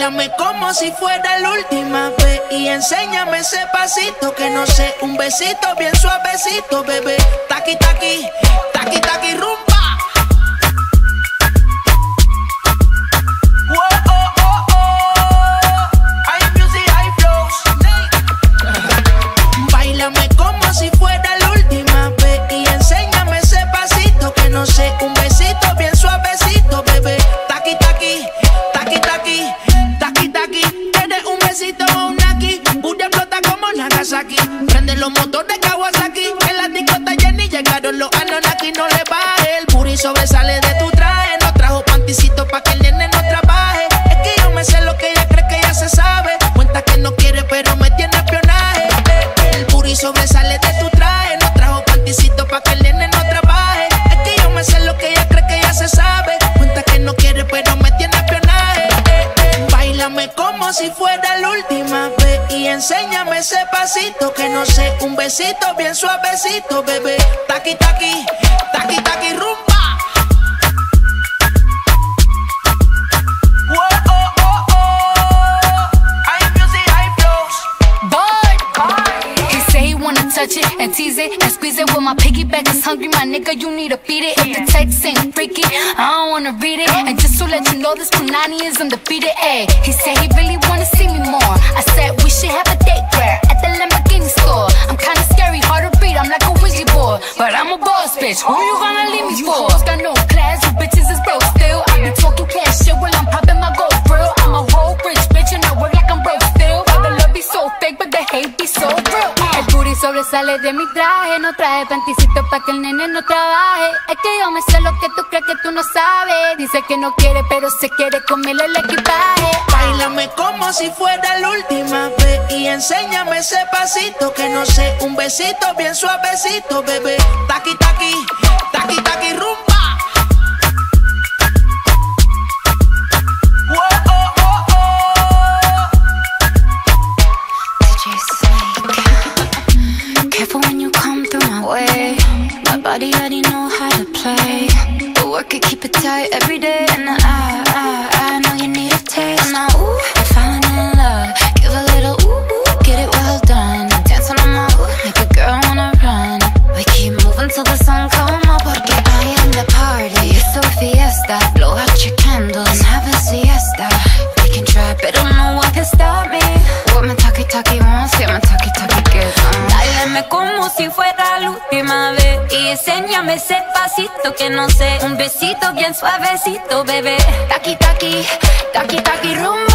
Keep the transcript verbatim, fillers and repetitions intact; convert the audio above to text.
Báilame como si fuera la última vez y enséñame ese pasito que no sé, un besito bien suavecito, bebé. Taqui, taqui, taqui, taqui, rumba. Whoa, oh, oh, oh. Hay music, hay flows. Báilame como si fuera la última vez y enséñame ese pasito que no sé, un besito bien suavecito, bebé. Taqui, taqui, taqui, taqui, taqui, taqui. Tienes un besito o un aquí, Buda explota como Nagasaki. Prende los motores Kawasaki, en la discota Jenny llegaron los Anunnaki. No le baje, el booty sobresale de tu traje. No trajo panticito pa' que el nene no trabaje. Es que yo me sé lo que ella cree que ya se sabe. Cuenta que no quiere pero me tiene espionaje. El booty sobresale de tu traje. No trajo panticito pa' que el nene no trabaje. Es que yo me sé lo que ella cree que ya se sabe. Cuenta que no quiere pero me tiene espionaje. Báilame como si fuera la última vez y enséñame ese pasito que no sé, un besito bien suavecito, bebé. Taqui, taqui, taqui, taqui, rumba. Whoa, oh, oh, oh. Hay music, hay flows. Boy, he say he wanna touch it and tease it and squeeze it. Well, my piggyback is hungry, my nigga, you need to feed it. If the text ain't freaky, I don't wanna read it. And just to let you know, this Punani is undefeated. Ay, he said he really wanna see me more. I said we should have a date where at the Lamborghini store. I'm kinda scary, hard to read, I'm like a Ouija board, but I'm a boss bitch. Who you gonna leave me for? Hoes got no class, you bitches is broke still. I be talking cash shit while I'm popping my gold grill. I'm a whole rich bitch and I work like I'm broke still. But the love be so fake, but the hate be so real. El booty sobresale de mi traje, no traje panticito pa' que el nene no trabaje. Es que yo me sé lo que tú crees que tú no sabes. Dice que no quiere, pero se quiere comerle el equipaje. Báilame como si fuera la última vez y enséñame ese pasito que no sé, un besito bien suavecito, bebé. Taqui, taqui, taqui, taqui, rumba. Whoa, oh, oh, oh. D J Snake, careful when you come through my way. My body already know how to play. But work it, keep it tight every day. And I, I, I know you need a taste. Now, ooh, I'm falling in love. Give a little ooh, ooh, get it well done. Dancing on my ooh, make a girl wanna run. We keep moving till the sun come up. Porque I am the party. It's so fiesta. Blow out your candles and have a siesta. We can try, but no one can stop me. What my talkie talkie wants, yeah, my talkie talkie gets on. Báilame como si fuera la última vez y enséñame ese pasito que no sé, un besito bien suavecito, bebé. Taqui taqui, taqui taqui rumba.